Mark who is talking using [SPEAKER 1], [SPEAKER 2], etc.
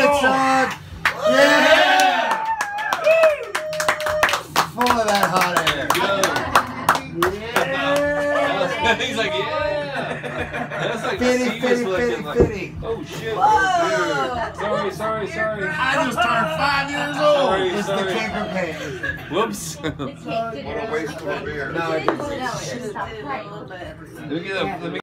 [SPEAKER 1] it, son. Yeah. Full of that hot air.
[SPEAKER 2] Yeah. He's like, yeah. That's like
[SPEAKER 1] Fitty.
[SPEAKER 2] Oh shit.
[SPEAKER 3] Whoa.
[SPEAKER 2] Sorry.
[SPEAKER 1] I just turned 5 years old. It's the kicker pain.
[SPEAKER 2] Whoops.
[SPEAKER 4] What a waste of a beer.
[SPEAKER 1] No, it
[SPEAKER 4] No, it just stopped right.
[SPEAKER 2] Let me get a